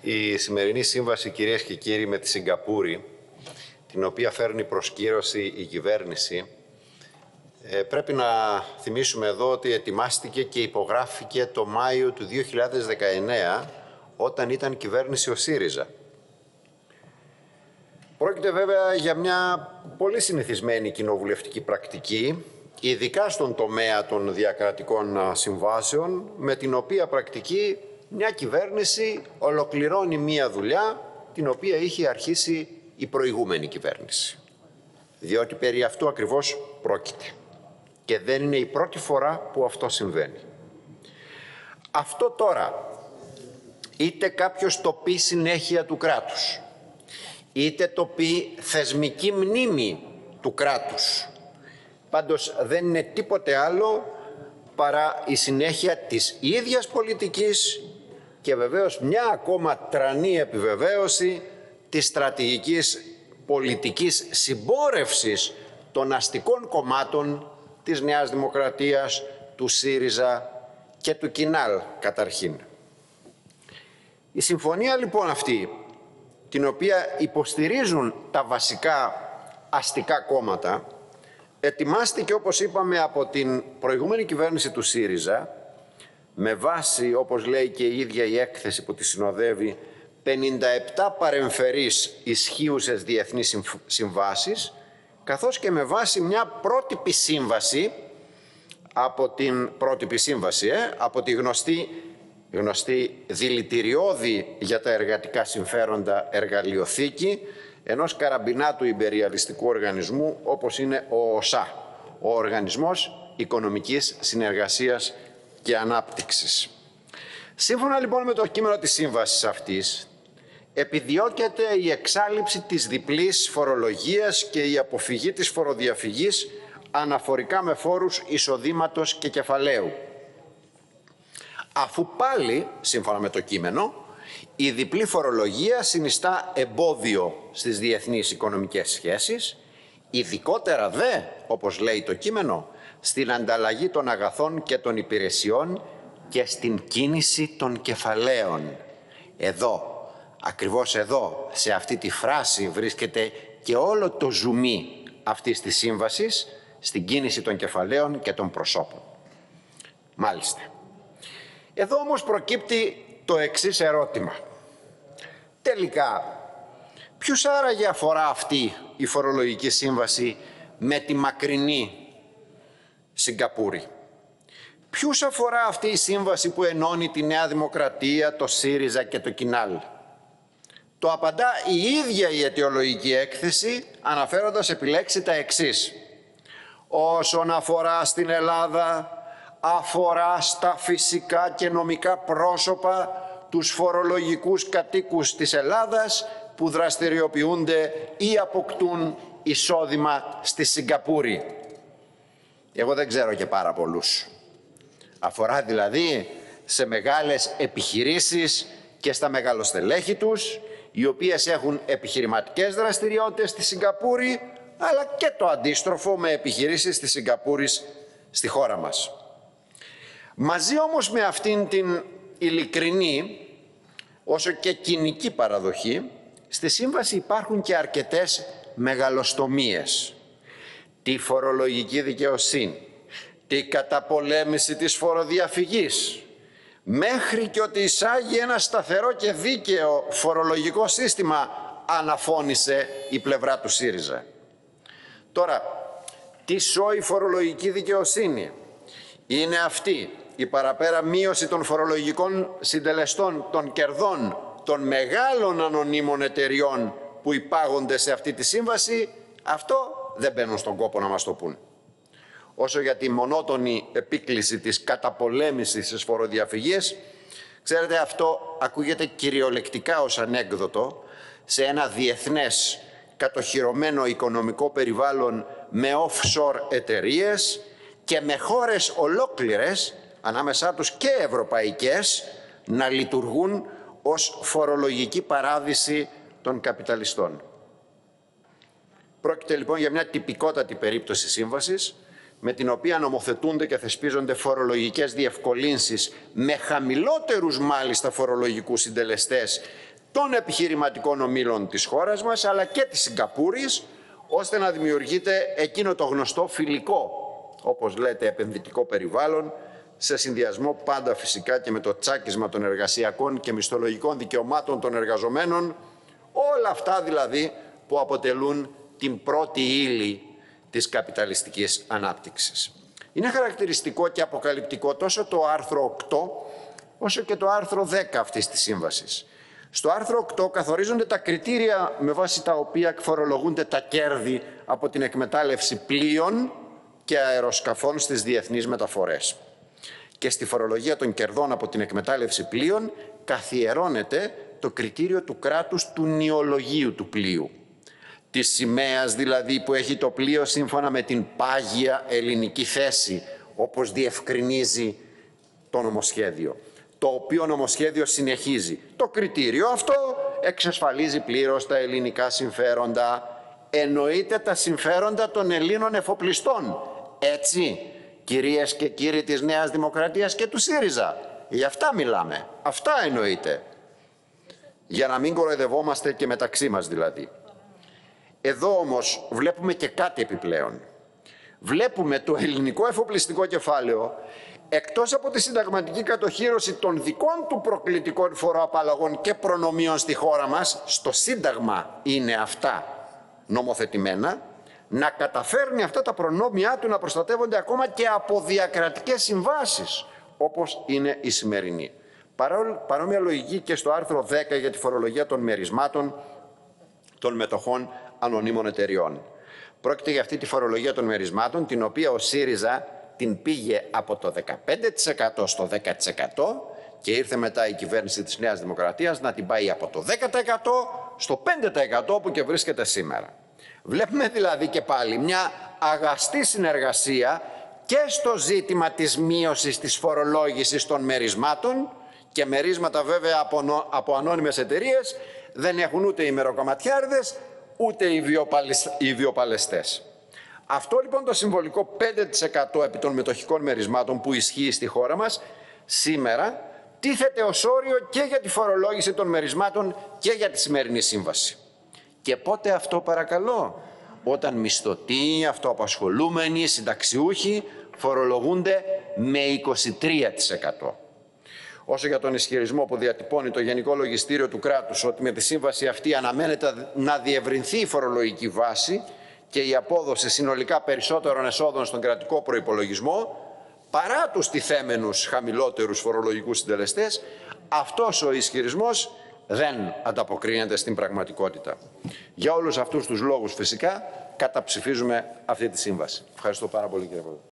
Η σημερινή σύμβαση, κυρίες και κύριοι, με τη Σιγκαπούρη, την οποία φέρνει προς κύρωση η κυβέρνηση, πρέπει να θυμίσουμε εδώ ότι ετοιμάστηκε και υπογράφηκε το Μάιο του 2019, όταν ήταν κυβέρνηση ο ΣΥΡΙΖΑ. Πρόκειται βέβαια για μια πολύ συνηθισμένη κοινοβουλευτική πρακτική, ειδικά στον τομέα των διακρατικών συμβάσεων, με την οποία πρακτική μια κυβέρνηση ολοκληρώνει μια δουλειά την οποία είχε αρχίσει η προηγούμενη κυβέρνηση. Διότι περί αυτού ακριβώς πρόκειται. Και δεν είναι η πρώτη φορά που αυτό συμβαίνει. Αυτό τώρα, είτε κάποιος το πει συνέχεια του κράτους, είτε το πει θεσμική μνήμη του κράτους, πάντως δεν είναι τίποτε άλλο παρά η συνέχεια της ίδιας πολιτικής και βεβαίως μια ακόμα τρανή επιβεβαίωση της στρατηγικής πολιτικής συμπόρευσης των αστικών κομμάτων της Νέας Δημοκρατίας, του ΣΥΡΙΖΑ και του Κινάλ καταρχήν. Η συμφωνία λοιπόν αυτή, την οποία υποστηρίζουν τα βασικά αστικά κόμματα, ετοιμάστηκε, όπως είπαμε, από την προηγούμενη κυβέρνηση του ΣΥΡΙΖΑ, με βάση, όπως λέει και η ίδια η έκθεση που τη συνοδεύει, 57 παρεμφερείς ισχύουσες διεθνείς συμβάσεις, καθώς και με βάση μια πρότυπη σύμβαση, από τη γνωστή δηλητηριώδη για τα εργατικά συμφέροντα εργαλειοθήκη ενός καραμπινάτου ιμπεριαλιστικού οργανισμού, όπως είναι ο ΟΣΑ, ο Οργανισμός Οικονομικής Συνεργασίας και Ανάπτυξης. Σύμφωνα λοιπόν με το κείμενο της σύμβασης αυτής, επιδιώκεται η εξάλειψη της διπλής φορολογίας και η αποφυγή της φοροδιαφυγής αναφορικά με φόρους εισοδήματος και κεφαλαίου. Αφού πάλι, σύμφωνα με το κείμενο, η διπλή φορολογία συνιστά εμπόδιο στις διεθνείς οικονομικές σχέσεις, ειδικότερα δε, όπως λέει το κείμενο, στην ανταλλαγή των αγαθών και των υπηρεσιών και στην κίνηση των κεφαλαίων. Εδώ, ακριβώς εδώ, σε αυτή τη φράση βρίσκεται και όλο το ζουμί αυτής της σύμβασης, στην κίνηση των κεφαλαίων και των προσώπων. Μάλιστα. Εδώ όμως προκύπτει το εξής ερώτημα. Τελικά, ποιους άραγε αφορά αυτή η φορολογική σύμβαση με τη μακρινή Σιγκαπούρη? Ποιους αφορά αυτή η σύμβαση που ενώνει τη Νέα Δημοκρατία, το ΣΥΡΙΖΑ και το Κινάλ? Το απαντά η ίδια η αιτιολογική έκθεση, αναφέροντας επιλέξει τα εξής. Όσον αφορά στην Ελλάδα, αφορά στα φυσικά και νομικά πρόσωπα τους φορολογικούς κατοίκους της Ελλάδας που δραστηριοποιούνται ή αποκτούν εισόδημα στη Σιγκαπούρη. Εγώ δεν ξέρω και πάρα πολλούς. Αφορά δηλαδή σε μεγάλες επιχειρήσεις και στα μεγαλοστελέχη τους, οι οποίες έχουν επιχειρηματικές δραστηριότητες στη Σιγκαπούρη, αλλά και το αντίστροφο με επιχειρήσεις της Σιγκαπούρης στη χώρα μας. Μαζί όμως με αυτήν την ειλικρινή, όσο και κοινική παραδοχή, στη σύμβαση υπάρχουν και αρκετές μεγαλοστομίες. Τη φορολογική δικαιοσύνη, τη καταπολέμηση της φοροδιαφυγής, μέχρι και ότι εισάγει ένα σταθερό και δίκαιο φορολογικό σύστημα, αναφώνησε η πλευρά του ΣΥΡΙΖΑ. Τώρα, τι σώει φορολογική δικαιοσύνη? Είναι αυτή η παραπέρα μείωση των φορολογικών συντελεστών των κερδών των μεγάλων ανωνύμων εταιριών που υπάγονται σε αυτή τη σύμβαση? Αυτό δεν μπαίνουν στον κόπο να μας το πούν. Όσο για τη μονότονη επίκληση της καταπολέμησης της φοροδιαφυγής, ξέρετε, αυτό ακούγεται κυριολεκτικά ως ανέκδοτο σε ένα διεθνές κατοχυρωμένο οικονομικό περιβάλλον με offshore εταιρείες και με χώρες ολόκληρες, ανάμεσά τους και ευρωπαϊκές, να λειτουργούν ως φορολογική παράδειση των καπιταλιστών. Πρόκειται λοιπόν για μια τυπικότατη περίπτωση σύμβασης, με την οποία νομοθετούνται και θεσπίζονται φορολογικές διευκολύνσεις με χαμηλότερους μάλιστα φορολογικούς συντελεστές των επιχειρηματικών ομίλων της χώρας μας, αλλά και της Σιγκαπούρης, ώστε να δημιουργείται εκείνο το γνωστό φιλικό, όπως λέτε, επενδυτικό περιβάλλον, σε συνδυασμό πάντα φυσικά και με το τσάκισμα των εργασιακών και μισθολογικών δικαιωμάτων των εργαζομένων, όλα αυτά δηλαδή που αποτελούν την πρώτη ύλη της καπιταλιστικής ανάπτυξης. Είναι χαρακτηριστικό και αποκαλυπτικό τόσο το άρθρο 8 όσο και το άρθρο 10 αυτής της σύμβασης. Στο άρθρο 8 καθορίζονται τα κριτήρια με βάση τα οποία φορολογούνται τα κέρδη από την εκμετάλλευση πλοίων και αεροσκαφών στις διεθνείς μεταφορές. Και στη φορολογία των κερδών από την εκμετάλλευση πλοίων καθιερώνεται το κριτήριο του κράτους του νηολογίου του πλοίου. Της σημαίας δηλαδή που έχει το πλοίο σύμφωνα με την πάγια ελληνική θέση, όπως διευκρινίζει το νομοσχέδιο, το οποίο νομοσχέδιο συνεχίζει. Το κριτήριο αυτό εξασφαλίζει πλήρως τα ελληνικά συμφέροντα, εννοείται τα συμφέροντα των Ελλήνων εφοπλιστών. Έτσι, κυρίες και κύριοι της Νέας Δημοκρατίας και του ΣΥΡΙΖΑ, για αυτά μιλάμε, αυτά εννοείται. Για να μην κοροϊδευόμαστε και μεταξύ μας δηλαδή. Εδώ όμως βλέπουμε και κάτι επιπλέον. Βλέπουμε το ελληνικό εφοπλιστικό κεφάλαιο, εκτός από τη συνταγματική κατοχύρωση των δικών του προκλητικών φοροαπαλλαγών και προνομίων στη χώρα μας, στο Σύνταγμα είναι αυτά νομοθετημένα, να καταφέρνει αυτά τα προνόμια του να προστατεύονται ακόμα και από διακρατικές συμβάσεις, όπως είναι η σημερινή. Παρόμοια λογική και στο άρθρο 10 για τη φορολογία των μερισμάτων των μετοχών ανωνύμων εταιριών. Πρόκειται για αυτή τη φορολογία των μερισμάτων, την οποία ο ΣΥΡΙΖΑ την πήγε από το 15% στο 10% και ήρθε μετά η κυβέρνηση της Νέας Δημοκρατίας να την πάει από το 10% στο 5% που και βρίσκεται σήμερα. Βλέπουμε δηλαδή και πάλι μια αγαστή συνεργασία και στο ζήτημα της μείωσης της φορολόγησης των μερισμάτων, και μερίσματα βέβαια από ανώνυμες εταιρείες δεν έχουν ούτε οι μεροκαματιάριδες ούτε οι βιοπαλαιστές. Αυτό λοιπόν το συμβολικό 5% επί των μετοχικών μερισμάτων που ισχύει στη χώρα μας σήμερα τίθεται ως όριο και για τη φορολόγηση των μερισμάτων και για τη σημερινή σύμβαση. Και πότε αυτό, παρακαλώ? Όταν μισθωτοί, αυτοαπασχολούμενοι, συνταξιούχοι φορολογούνται με 23%. Όσο για τον ισχυρισμό που διατυπώνει το Γενικό Λογιστήριο του κράτους ότι με τη σύμβαση αυτή αναμένεται να διευρυνθεί η φορολογική βάση και η απόδοση συνολικά περισσότερων εσόδων στον κρατικό προϋπολογισμό, παρά τους τιθέμενους χαμηλότερους φορολογικούς συντελεστές, αυτός ο ισχυρισμός δεν ανταποκρίνεται στην πραγματικότητα. Για όλους αυτούς τους λόγους φυσικά καταψηφίζουμε αυτή τη σύμβαση. Ευχαριστώ πάρα πολύ, κύριε Πρόεδρε.